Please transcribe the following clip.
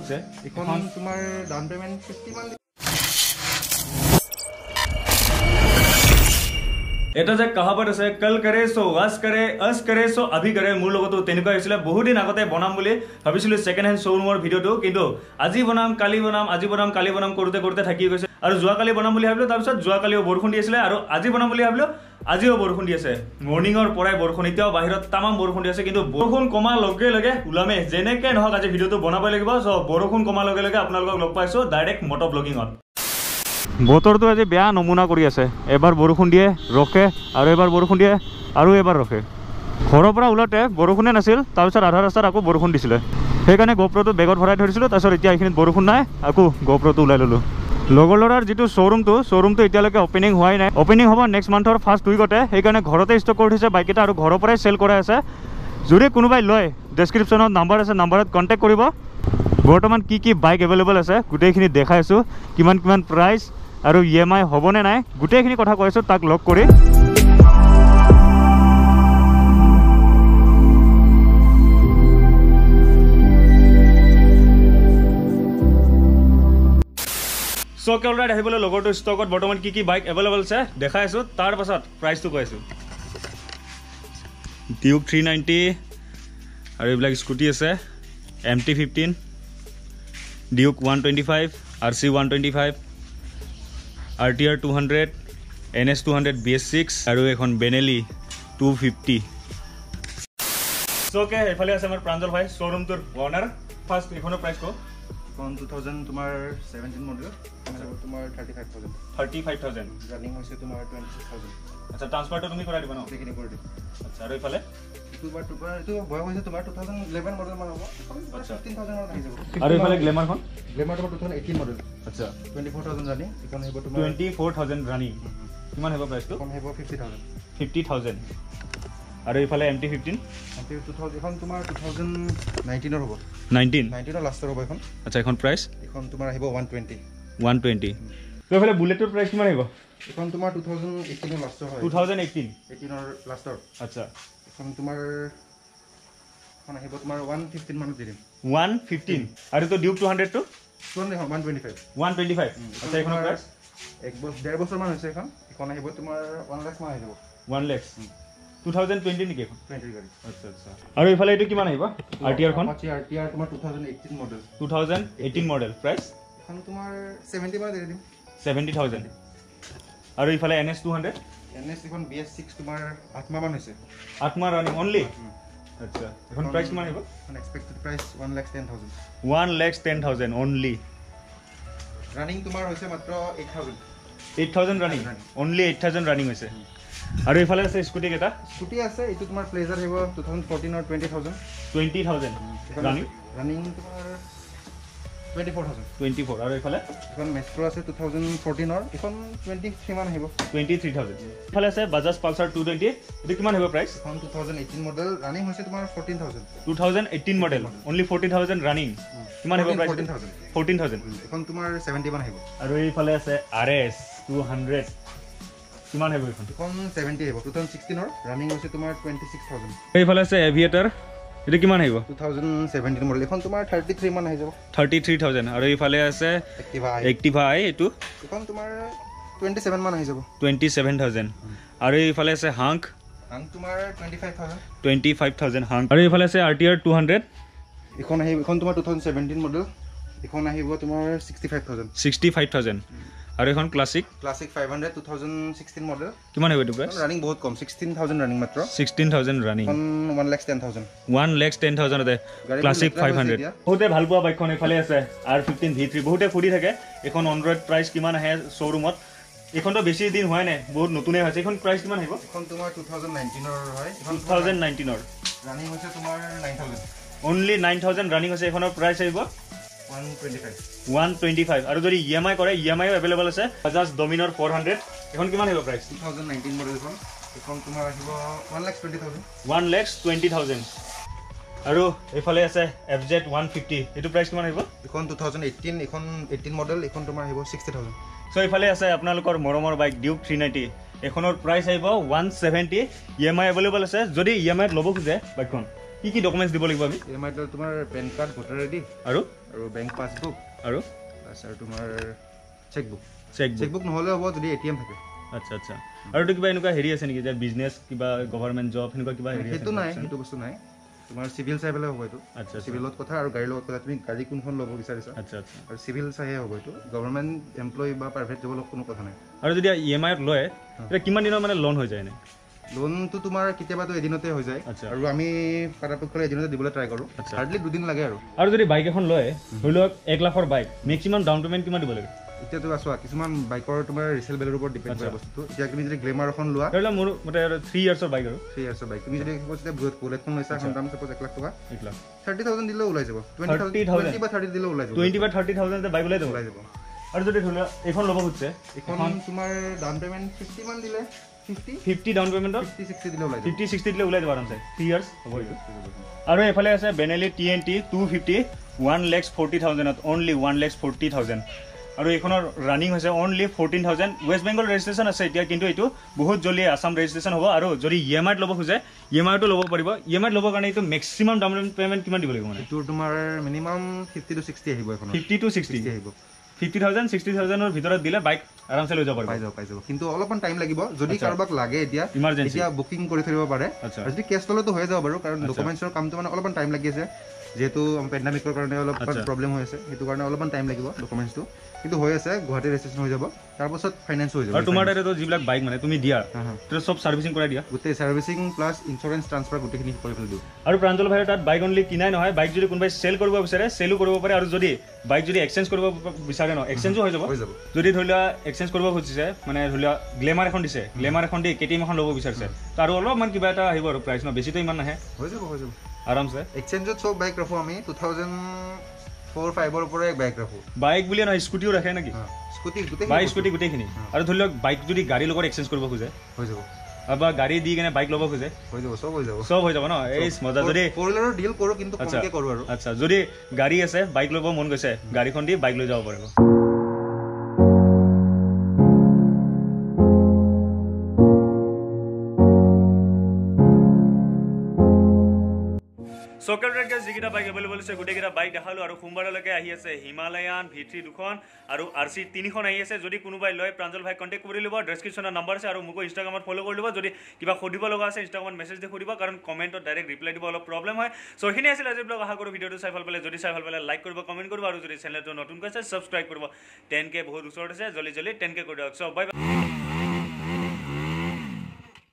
আছে এখন তোমাৰ ডাউন পেমেন্ট 50 মান এটা যে কহাৱত আছে কল কৰে সো আজ কৰে সো আভি কৰে মোৰ লগতো তেনেকুৱা হৈছিলে বহুত দিন আগতে বনাম বুলি ভাবিছিলো সেকেন্ড হ্যান্ড শোৰুমৰ ভিডিওটো কিন্তু আজি বনাম কালি বনাম কৰোতে থাকি গৈছে আৰু যোৱা কালি বনাম বুলি ভাবিলো তাৰ পিছত যোৱা কালিও বৰষুণ দি আছিলে আৰু আজি বনাম বুলি ভাবিলো আজিও বৰষুণ দি আছে মৰ্নিংৰ পৰাই বৰষুণ এতিয়াও বাহিৰত তামাম বৰষুণ দি আছে কিন্তু বৰষুণ কমা লগে লগে উলামে যেনেকে নহক আজি ভিডিওটো বনাব লাগিব সো বৰষুণ কমা লগে লগে আপোনালোকক লগ পাইছো ডাইৰেক্ট মটো ব্লগিংত বতৰটো আজি বেয়া নমুনা কৰি আছে এবাৰ বৰষুণ দিয়ে ৰখে আৰু এবাৰ বৰষুণ দিয়ে আৰু এবাৰ ৰখে ঘৰৰ পৰা ওলাতে বৰষুণে নাছিল তাৰপিছত আধা ৰাস্তাত আকৌ বৰষুণ দিছিলে সেইকাৰণে গোপ্ৰটো বেগত ভৰাই ধৰিছিলোঁ তাৰপিছত এতিয়া এইখিনিত বৰষুণ নাই আকৌ গোপ্ৰটো ওলাই ল'লোঁ লগৰ ল'ৰাৰ যিটো শ্ব'ৰুমটো এতিয়ালৈকে অপেনিং হোৱাই নাই অপেনিং হ'ব নেক্সট মান্থৰ ফাৰ্ষ্ট উইকতে সেইকাৰণে ঘৰতে ষ্টক কৰি থৈছে বাইককেইটা আৰু ঘৰৰ পৰাই চেল কৰাই আছে যদি কোনোবাই লয় ডেছক্ৰিপশ্যনত নাম্বাৰ আছে নাম্বাৰত কণ্টেক্ট কৰিব বৰ্তমান কি বাইক এভেইলেবল আছে গোটেইখিনি দেখাই আছোঁ কিমান প্ৰাইচ আৰু EMI হ'বনে নাই গোটেইখিনি কথা কৈ আছোঁ তাক লগ কৰি সো কেলৰাইড আহিবলৈ লগৰটো ষ্টকত বৰ্তমান কি বাইক এভেইলেবল আছে দেখাই আছোঁ তাৰ পাছত প্ৰাইচটো কৈ আছোঁ ডিউক 390 আৰু এইবিলাক স্কুটি আছে MT-15 Duke 125 RC 125 RTR 200 NS 200 BS6 আৰু এখন বেনেলি 250 সো কে এফালে আছে আমাৰ প্ৰাঞ্জল ভাই শ্ব'ৰুমটোৰ ওনাৰ ফাৰ্ষ্ট এখনৰ প্ৰাইচ কো 2000 তোমাৰ 17 মডেল তোমাৰ 35000 ৰানিং হৈছে তোমাৰ 26000 আচ্ছা ট্ৰান্সফাৰটো তুমি কৰাই দিবা ন এইখিনি কৰি দিম আচ্ছা আৰু ইফালে এইটো বয় হৈছে তোমাৰ 2011 মডেল মান হ'ব আচ্ছা 13000 মান আহি যাব আৰু ইফালে গ্লেমাৰখন তোমাৰ 2018 মডেল আচ্ছা 24000 ৰানিং এখন হ'ব তোমাৰ 24000 ৰানিং কিমান হ'ব প্ৰাইচটো এখন হ'ব 50000 আৰু ইফালে MT-15 এখন তোমাৰ 2019 ৰ হ'ব 19 ৰ লাষ্টৰ হ'ব এখন আচ্ছা এখন প্ৰাইচ এখন তোমাৰ আহিব 120 তো ইফালে বুলেটৰ প্ৰাইচ কিমান আহিব এখন তোমাৰ 2018 ৰ লাষ্টৰ হয় 18 ৰ লাষ্টৰ আচ্ছা এখন তোমাৰ এখন আহিব তোমাৰ 115 মানত দিম 115 আৰু তো ডিউক 200 টো 125 আচ্ছা এখন প্ৰাইচ এক বছৰ 1.5 বছৰ মান হৈছে এখন আহিব তোমাৰ 1 লাখ মান আহিব 1 লাখ 2020 নেকি এখন 20 গাড়ী আচ্ছা আৰু ইফালে এইটো কিমান আহিব RTR খন RTR তোমাৰ 2018 মডেল প্ৰাইচ এখন তোমাৰ 70 মান দিম 70000 আৰু ইফালে NS 200 এখন BS6 তোমাৰ 8 মাহ মান হৈছে 8 মাহ ৰানিং অনলি আচ্ছা এখন প্ৰাইচ কিমান আহিব এক্সপেক্টেড প্ৰাইচ 1,10,000 1,10,000 অনলি ৰানিং তোমাৰ হৈছে মাত্ৰ 8000 ৰানিং অনলি 8000 ৰানিং হৈছে আৰু ইফালে আছে স্কুটি কেটা স্কুটি আছে এইটো তোমাৰ প্লেজাৰ আহিব 2014 ৰ 20000 ৰানিং তোমাৰ 24 আৰু ইফালে এখন মেট্ৰ আছে 2014 ৰ এখন 23 মান আহিব 23000 ইফালে আছে বাজাজ পালসাৰ 220 এটো কিমান হ'ব প্ৰাইচ এখন 2018 মডেল ৰানিং হৈছে তোমাৰ 14000 2018 মডেল অনলি 40000 ৰানিং কিমান হ'ব প্ৰাইচ 14000 এখন তোমাৰ 70 মান আহিব আৰু ইফালে আছে RS 200 কিমান হ'ব এখন 70 আহিব 2016 ৰ ৰানিং হৈছে তোমাৰ 26000 এইফালে আছে এভিয়েটৰ এটো কিমান আহিব 2017 মডেল এখন তোমাৰ 33 মান আহি যাব 33000 আৰু ইফালে আছে এক্টিভা এটো এখন তোমাৰ 27 মান আহি যাব 27000 আৰু ইফালে আছে হাংক তোমাৰ 25000 হাংক আৰু ইফালে আছে RTR 200 এখন তোমাৰ 2017 মডেল এখন আহিব তোমাৰ 65000 আৰু এখন ক্লাসিক 500 2016 মডেল কিমান হ'ব প্ৰাইস ৰানিং বহুত কম 16000 ৰানিং মাত্ৰ 16000 ৰানিং 1,10,000 তে ক্লাসিক 500 বহুতে ভাল পোৱা বাইকখন এফালে আছে R15 V3 বহুতে ফুৰি থাকে এখন অনৰয়েড প্ৰাইস কিমান আহে শ্বৰুমত এখনটো বেছি দিন হোৱা নাই বহুত নতুনে হৈছে এখন প্ৰাইস কিমান আহিব এখন তোমাৰ 2019 ৰ হয় 2019 ৰ ৰানিং হৈছে তোমাৰ 9000 অনলি 9000 ৰানিং হৈছে এখনৰ প্ৰাইস আহিব 125 আৰু যদি EMI কৰে EMI अवेलेबल আছে বাজাজ ডমিনাৰ 400 এখন কিমান হ'ব প্ৰাইস 2019 মডেল এখন তোমাৰ আহিব 1,20,000 আৰু এফালে আছে FZ 150 এটো প্ৰাইস কিমান আহিব এখন 2018 এখন 18 মডেল এখন তোমাৰ আহিব 60000 সো এফালে আছে আপোনালোকৰ মৰমৰ বাইক ডিউক 390 এখনৰ প্ৰাইস আহিব 170 EMI अवेलेबल আছে যদি EMI ল'ব খুজে বাইকখন কি ডকুমেণ্টছ দিব লাগিব আমি EMI তোমাৰ পেন কাৰ্ড ভোটাৰ আইডি আৰু বেংক পাছবুক আৰু তাৰপিছত তোমাৰ চেকবুক চেকবুক নহ'লে হ'ব যদি ATM থাকে আচ্ছা আচ্ছা আৰু তো কিবা এনেকুৱা হেৰি আছে নেকি যে বিজনেছ কিবা গভৰ্ণমেণ্ট জব সেনেকুৱা কিবা হেৰি সেইটো নাই সেইটো বস্তু নাই তোমাৰ চিভিল চাই পেলাই হ'ব এইটো আচ্ছা চিভিলত কথা আৰু গাড়ীৰ লগত কথা তুমি গাড়ী কোনখন ল'ব বিচাৰিছা আচ্ছা আচ্ছা আৰু চিভিল চাইহে হ'ব এইটো গভৰ্ণমেণ্ট এমপ্লয়ী বা প্ৰাইভেট জবৰ লগত কোনো কথা নাই আৰু যদি EMI-ত লয় তেতিয়া কিমান দিনৰ মানে লোন হৈ যায় এনে লোনটো তোমাৰ কেতিয়াবাতো এদিনতে হৈ যায় আৰু আমি পৰাপক্ষত এদিনতে দিবলৈ ট্ৰাই কৰোঁ হাৰ্ডলি 2 দিন লাগে আৰু যদি বাইক এখন লয় ধৰি লওক 1 লাখৰ বাইক মেক্সিমাম ডাউন পেমেণ্ট কিমান দিব লাগে এতিয়াতো চোৱা কিছুমান বাইকৰ তোমাৰ ৰিচেল ভেলুৰ ওপৰত ডিপেণ্ড কৰে বস্তুটো এতিয়া তুমি যদি গ্লেমাৰ এখন লোৱা ধৰি লওক মোৰ মতে 3 ইয়াৰ্ছৰ বাইক আৰু 3 ইয়াৰ্ছৰ বাইক তুমি যদি বুলেটখন লৈছা এখন দাম সাপোজ 1 লাখ টকা 1 লাখ 30,000 দিলেও ওলাই যাব 20,000 বা 30 দিলেও ওলাই যাব 20 বা 30,000 তে বাইক ওলাই যাব আৰু যদি ধৰি লওক এখন ল'ব খুজিছে এখন তোমাৰ ডাউন পেমেণ্ট 50 মান দিলে 50 ডাউন পেমেণ্টত 50-60 দিলে ওলাই যাব 50-60 দিলে ওলাই যাব আৰামছে 3 ইয়াৰ্ছ হ'ব এইটো আৰু এফালে আছে বেনেলি TNT 250 1,40,000 অনলি 1,40,000 আৰু এইখনৰ ৰানিং হৈছে অনলি 14,000 ৱেষ্ট বেংগল ৰেজিষ্ট্ৰেশ্যন আছে এতিয়া কিন্তু এইটো বহুত জলদি আসাম ৰেজিষ্ট্ৰেশ্যন হ'ব আৰু যদি EMI-ত ল'ব খোজে EMI-টো ল'ব পাৰিব EMI-ত ল'বৰ কাৰণে এইটো মেক্সিমাম ডাউন পেমেণ্ট কিমান দিব লাগিব মানে এইটো তোমাৰ মিনিমাম 50 to 60 আহিব এখন 50 to 60 আহিব 50,000 60,000 ৰ ভিতৰত দিলে বাইক আৰামছে লৈ যাব পাৰিব পাই যাব কিন্তু অলপমান টাইম লাগিব যদি কাৰোবাক লাগে এতিয়া বুকিং কৰি থৰিব পাৰে আৰু যদি কেছ ল'লেতো হৈ যাব বাৰু কাৰণ ডকুমেণ্টছৰ কামটো মানে অলপমান টাইম লাগি আছে যেহেতু পেণ্ডামিকৰ কাৰণে অলপমান প্ৰব্লেম হৈ আছে সেইটো কাৰণে অলপমান টাইম লাগিব ডকুমেণ্টছটো কিন্তু হৈ আছে গুৱাহাটী ৰেজিষ্ট্ৰেশ্যন হৈ যাব তাৰপাছত ফাইনেন্স হৈ যাব আৰু তোমাৰ তাতে যিবিলাক বাইক মানে তুমি দিয়া তেতিয়া সব সাৰ্ভিসিং কৰাই দিয়া গোটেই সাৰ্ভিসিং প্লাছ ইঞ্চুৰেঞ্চ ট্ৰান্সফাৰ গোটেইখিনি কৰি পেলাই দিওঁ আৰু প্ৰাঞ্জল ভাইৰ তাত বাইক অনলি কিনাই নহয় বাইক যদি কোনোবাই চেল কৰিব বিচাৰে চেলো কৰিব পাৰে আৰু যদি বাইক যদি এক্সচেঞ্জ কৰিব বিচাৰে ন এক্সচেঞ্জো হৈ যাব যদি ধৰি লোৱা এক্সচেঞ্জ কৰিব খুজিছে মানে ধৰি লোৱা গ্লেমাৰ এখন দিছে গ্লেমাৰ এখন দি KTM এখন ল'ব বিচাৰিছে তাৰ অলপমান কিবা এটা আহিব আৰু প্ৰাইচ ন বেছিটো ইমান নাহে হৈ যাব আৰামছে এক্সচেঞ্জত সব বাইক ৰাখো আমি 2004-5 ৰ পৰা বাইক ৰাখো বাইক বুলি নহয় স্কুটিও ৰাখে নেকি স্কুটি গোটেই বাইক স্কুটি গোটেইখিনি আৰু ধৰি লওক বাইক যদি গাড়ীৰ লগত এক্সচেঞ্জ কৰিব খোজে হৈ যাব বা গাড়ী দি কেনে বাইক ল'ব খোজে হৈ যাব সব হৈ যাব ন এই মজা যদি ফ'ৰ-হুইলাৰৰ ডিল কৰো কিন্তু কমকে কৰো আৰু আচ্ছা যদি গাড়ী আছে বাইক ল'ব মন গৈছে গাড়ীখন দি বাইক লৈ যাব পাৰিব সকেল ৰেডকে যিকেইটা বাইক এভেইলেবল আছে গোটেইকেইটা বাইক দেখালো আৰু সোমবাৰলৈকে আহি আছে হিমালয়ান V3 দুখন আৰু RC 3খন আহি আছে যদি কোনোবাই লয় প্ৰাঞ্জল ভাই কণ্টেক্ট কৰি ল'ব ডেছক্ৰিপশ্যনৰ নম্বৰ আছে আৰু মোক ইনষ্টাগ্ৰামত ফ'ল' কৰি ল'ব যদি কিবা সুধিব লগা আছে ইনষ্টাগ্ৰামত মেছেজ দি সুধিব কাৰণ কমেণ্টত ডাইৰেক্ট ৰিপ্লাই দিব অলপ প্ৰব্লেম হয় চ' এইখিনি আছিল আজি ব্লগ আশা কৰোঁ ভিডিঅ'টো চাই ভাল পালে যদি চাই ভাল পালে লাইক কৰিব কমেণ্ট কৰিব আৰু যদি চেনেলটো নতুনকৈ আছে ছাবস্ক্ৰাইব কৰিব 10K বহুত ওচৰত আছে জলদি 10K কৰি দিয়ক চ' বাই বাই